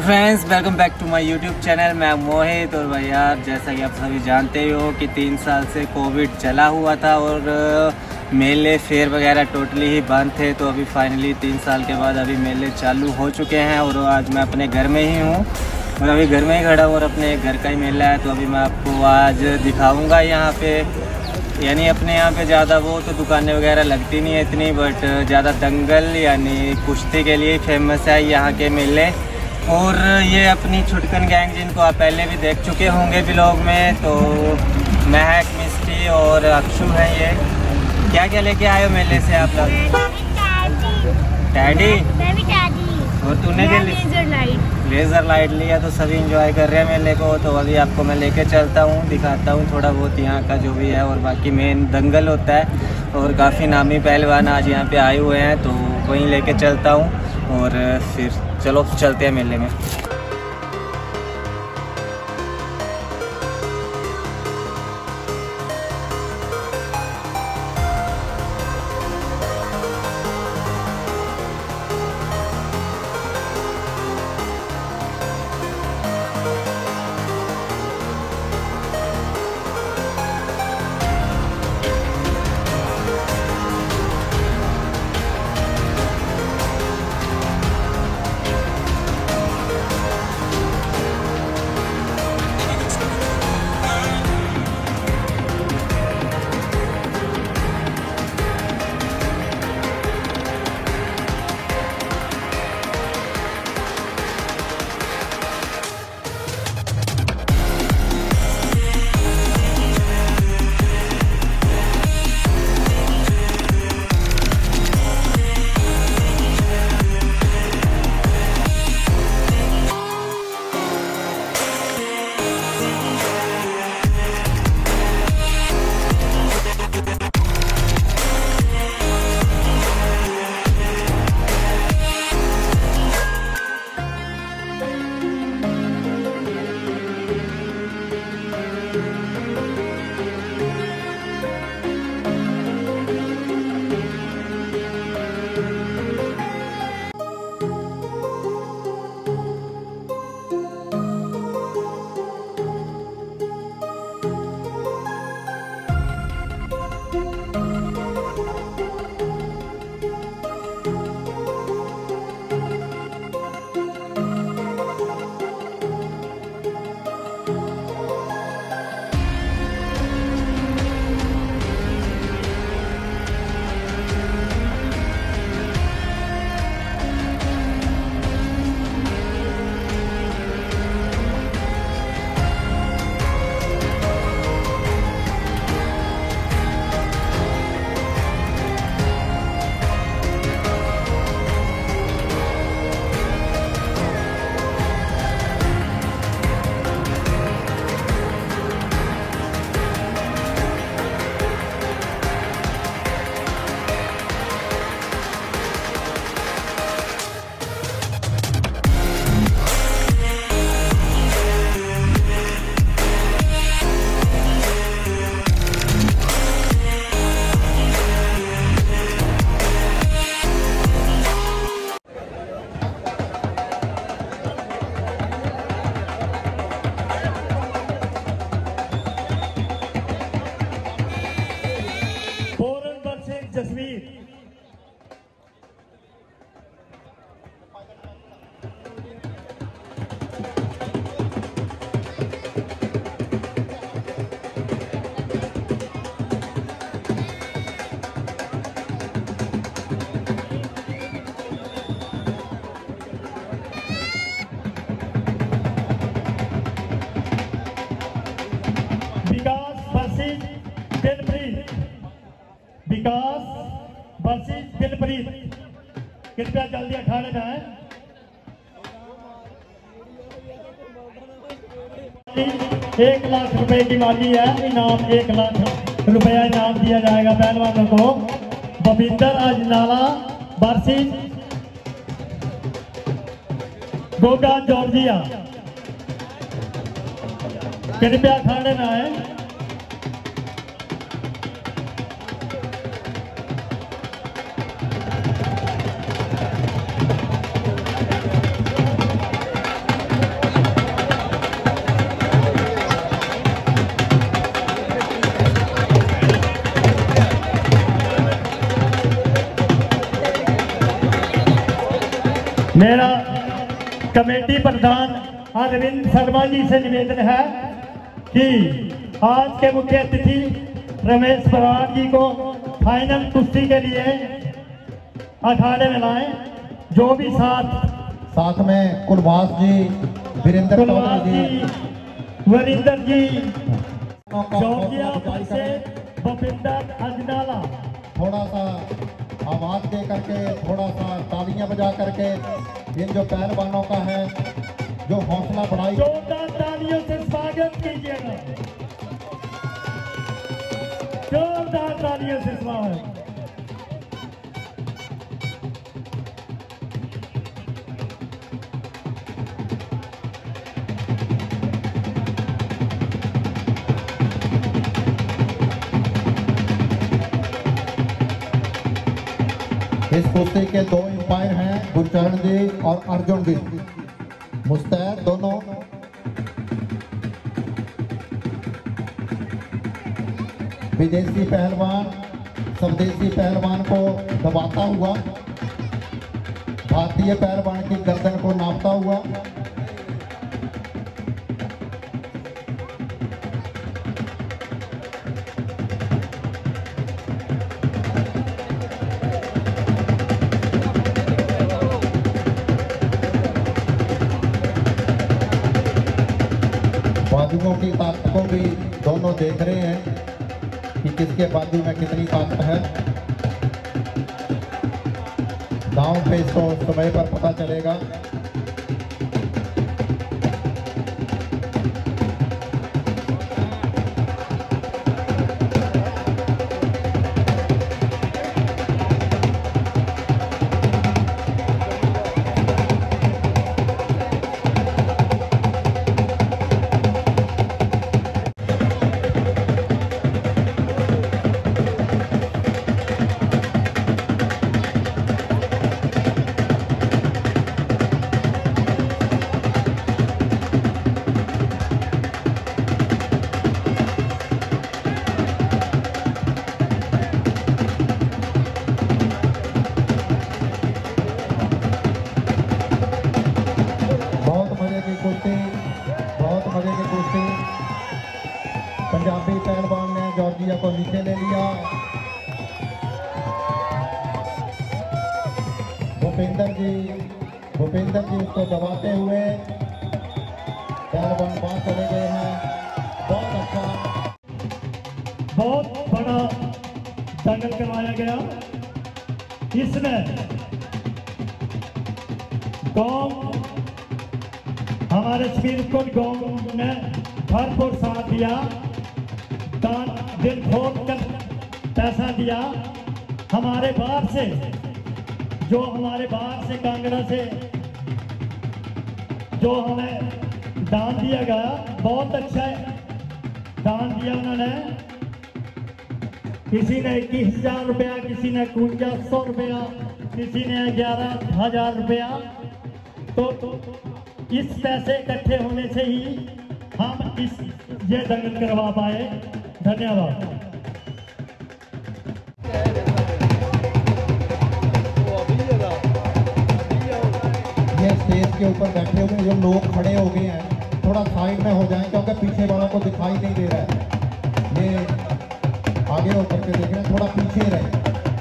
Friends, welcome back to my YouTube channel. मैं मोहित। और भाई यार, जैसा कि आप सभी जानते हो कि 3 साल से कोविड चला हुआ था और मेले फेयर वगैरह टोटली ही बंद थे। तो अभी फाइनली 3 साल के बाद अभी मेले चालू हो चुके हैं और आज मैं अपने घर में ही हूँ और अभी घर में ही खड़ा हूँ और अपने घर का ही मेला है। तो अभी मैं आपको आज दिखाऊँगा यहाँ पे, यानी अपने यहाँ पे ज़्यादा वो तो दुकानें वगैरह लगती नहीं है इतनी, बट ज़्यादा दंगल यानी कुश्ती के लिए फेमस है यहाँ के मेले। और ये अपनी छुटकन गैंग, जिनको आप पहले भी देख चुके होंगे व्लॉग में, तो महक, मिस्टी और अक्षु हैं। ये क्या क्या लेके आए हो मेले से आप लोग? टैडी और तूने भी लेज़र लाइट लिया। तो सभी इंजॉय कर रहे हैं मेले को। तो अभी आपको मैं लेके चलता हूँ, दिखाता हूँ थोड़ा बहुत यहाँ का जो भी है। और बाकी मेन दंगल होता है और काफ़ी नामी पहलवान आज यहाँ पे आए हुए हैं, तो वहीं लेके चलता हूँ और फिर चलो चलते हैं मेले में। कृपया जल्दी अखाड़े में आए। 1 लाख रुपए की माली है इनाम। 1 लाख रुपया इनाम दिया जाएगा पहलवानों को। Bhupinder Ajnala versus Goga Georgia. कृपया अखाड़े में आए। मेरा कमेटी प्रधान अरविंद शर्मा जी से निवेदन है कि आज के मुख्य अतिथि रमेश पवार जी को फाइनल कुश्ती के लिए अखाड़े में लाएं। जो भी साथ में कुलवास जी, वीरेंद्र जी, वरिंदर जी, जॉर्जिया से भूपिंदर अजनाला, थोड़ा सा आवाज दे करके, थोड़ा सा तालियां बजा करके इन जो पहलवानों का है जो हौसला बढ़ाई, जोरदार तालियों से स्वागत कीजिएगा। जोरदार तालियों से स्वागत। इस कुश्ती के दो अंपायर हैं, गुरचरण जी और अर्जुन जी। मुस्तैद दोनों। विदेशी पहलवान स्वदेशी पहलवान को दबाता हुआ, भारतीय पहलवान की गर्दन को नापता हुआ। बाजुओं की ताकत को भी दोनों देख रहे हैं कि किसके बाजू में कितनी ताकत है। दांव पे इसको समय पर पता चलेगा। पंजाबी पहलवान ने जॉर्जिया को नीचे ले लिया। भूपिंदर जी उसको दबाते हुए पहलवान बाहर चले गए हैं। बहुत अच्छा, बहुत बड़ा दंगल करवाया गया। इसमें गांव, हमारे शमीरपुर गांव ने भरपूर साथ दिया, दिल खोल कर पैसा दिया। हमारे बाहर से कांगड़ा से जो हमें दान दिया गया, बहुत अच्छा दान दिया उन्होंने। किसी ने 21,000 रुपया, किसी ने 5100 रुपया, किसी ने 11,000 रुपया। तो इस पैसे इकट्ठे होने से ही हम ये दंगल करवा पाए। धन्यवाद। ये स्टेज के ऊपर बैठे हुए जो लोग खड़े हो गए हैं, थोड़ा साइड में हो जाएं क्योंकि पीछे वालों को दिखाई नहीं दे रहा है। ये आगे होकर के देख रहे हैं, थोड़ा पीछे रहे।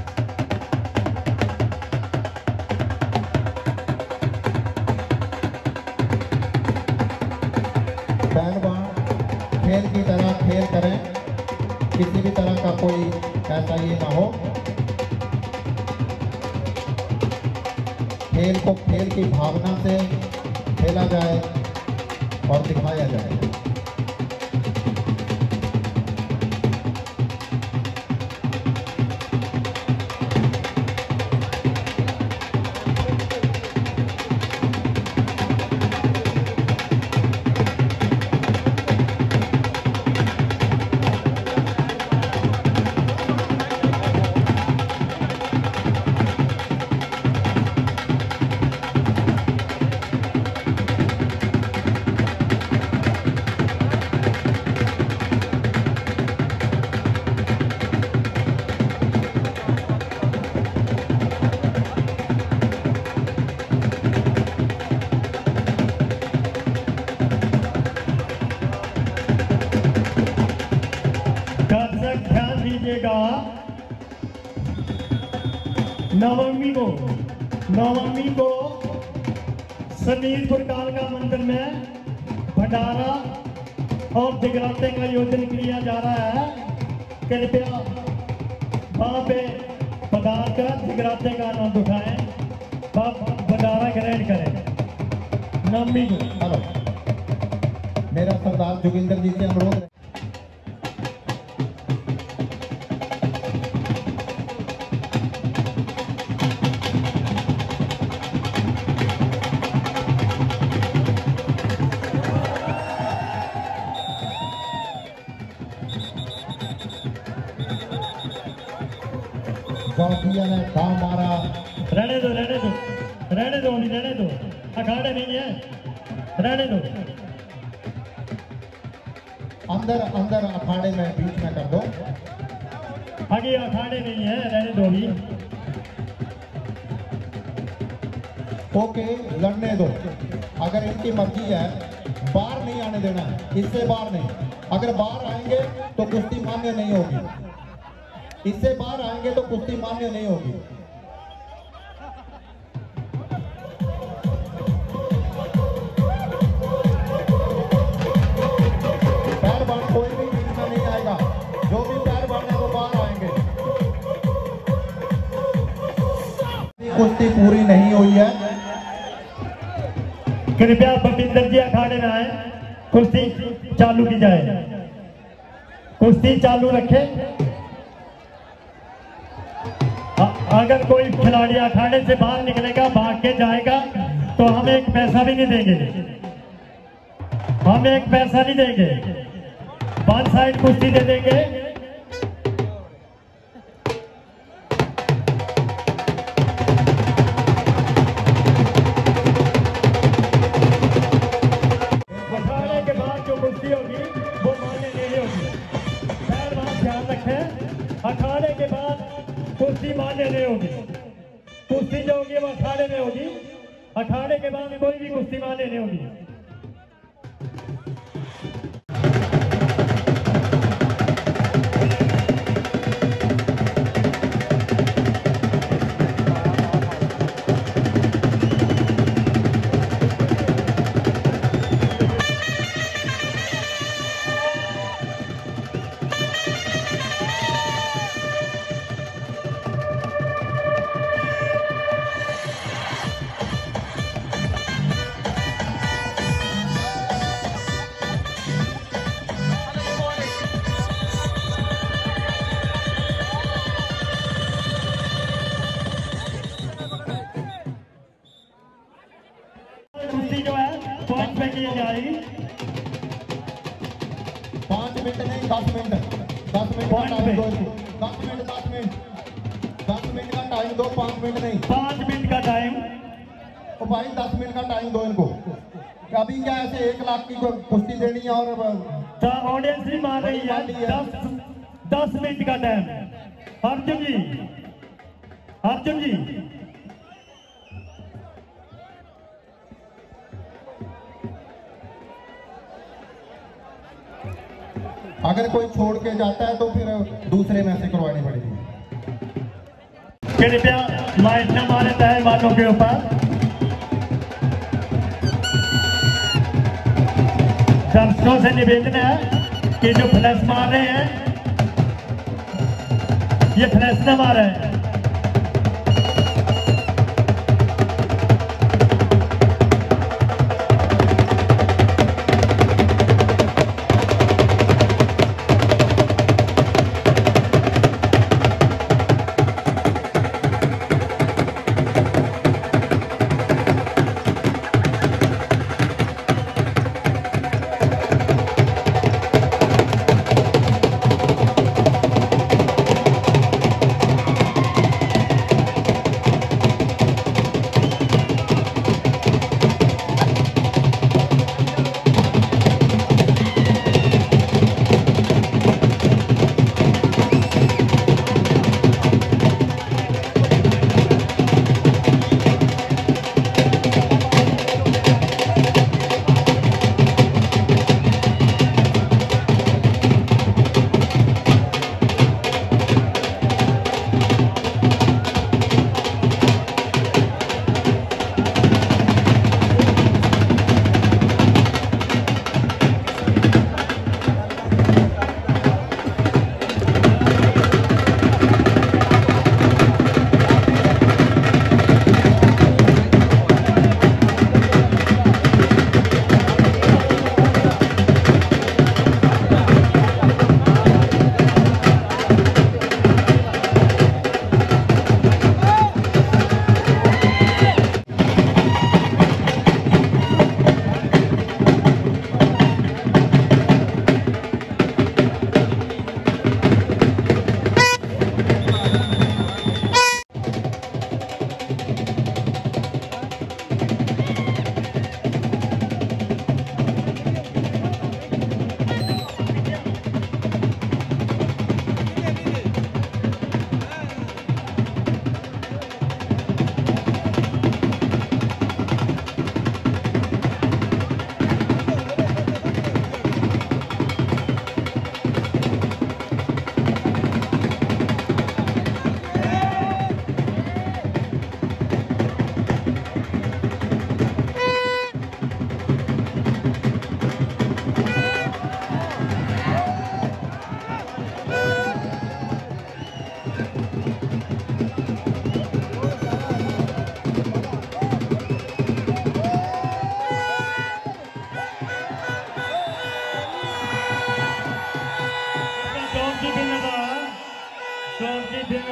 खेल की तरह खेल करें, किसी भी तरह का कोई ऐसा ये ना हो। खेल को खेल की भावना से खेला जाए और दिखाया जाए। नवमी को शमीरपुर कालका मंदिर में भंडारा और जगराते का आयोजन किया जा रहा है। कृपया वहाँ पे पधार कर जगराते का आनंद उठाएं, भंडारा ग्रहण करें। नवमी को हेलो, मेरा सरदार जोगिंदर जी से अनुरोध है। गौसिया ने दाव मारा। रहने दो अखाड़े नहीं है, रहने दो। अंदर अखाड़े में बीच में कर दो। आगे अखाड़े नहीं है, रहने दो भी। ओके, लड़ने दो। अगर इनकी मर्जी है, बाहर नहीं आने देना, इससे बाहर नहीं। अगर बाहर आएंगे तो कुश्ती मान्य नहीं होगी, इससे बाहर आएंगे तो कुश्ती मान्य नहीं होगी। पहलवान कोई भी बीच में नहीं आएगा, जो भी पहलवान है वो बाहर आएंगे। कुश्ती पूरी नहीं हुई है। कृपया भूपिंदर जी अखाड़े में आए, कुश्ती चालू की जाए। कुश्ती चालू रखे। अगर कोई खिलाड़ी अखाड़े से बाहर निकलेगा, भाग के जाएगा, तो हम एक पैसा भी नहीं देंगे, हम एक पैसा नहीं देंगे। वन साइड कुश्ती दे देंगे। अखाड़े के बाद जो कुश्ती होगी वो मान्य नहीं होगी। पहलवान ध्यान रखें, अखाड़े के बाद कुश्ती मान्य नहीं होगी। कुश्ती जो होगी वो अखाड़े में होगी, अखाड़े के बाद कोई भी कुश्ती मान्य नहीं होगी। कुश्ती जो है पॉइंट पे की जाएगी। 5 मिनट नहीं, 10 मिनट। 10 मिनट का टाइम दो। 10 मिनट का टाइम दो, 5 मिनट नहीं। 5 मिनट का टाइम। तो भाई 10 मिनट का टाइम दो इनको। अभी क्या ऐसे 1 लाख की कुश्ती देनी है और ऑडियंस भी मान रही है। 10 मिनट का टाइम। अर्जुन जी अगर कोई छोड़ के जाता है तो फिर दूसरे में से करवानी पड़ेगी। कृपया लाइट न मारे पहलवानों के ऊपर। दर्शकों से निवेदन है कि जो फ्लैश मार रहे हैं, ये फ्लैश न मारे।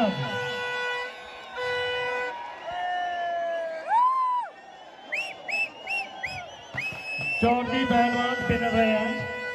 पहलव चौधरी पहलवान विनर रहे हैं।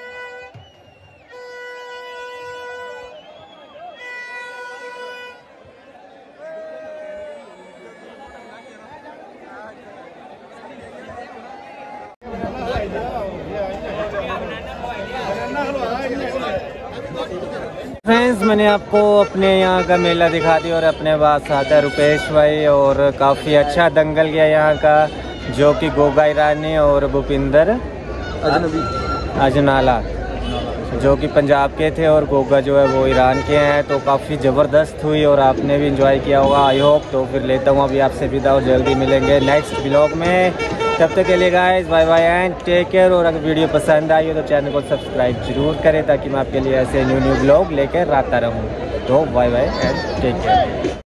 फ्रेंड्स, मैंने आपको अपने यहाँ का मेला दिखा दिया और अपने पास साथ है रुपेश भाई, और काफ़ी अच्छा दंगल गया यहाँ का, जो कि गोगा ईरानी और भूपिंदर अजनाला जो कि पंजाब के थे, और गोगा जो है वो ईरान के हैं। तो काफ़ी ज़बरदस्त हुई और आपने भी इंजॉय किया होगा आई होप। तो फिर लेता हूँ अभी आपसे विदा और जल्दी मिलेंगे नेक्स्ट व्लॉग में। तब तक के लिए guys bye bye and take care. और अगर वीडियो पसंद आई हो तो चैनल को सब्सक्राइब जरूर करें, ताकि मैं आपके लिए ऐसे न्यू व्लॉग लेकर आता रहूँ। तो bye bye and take care.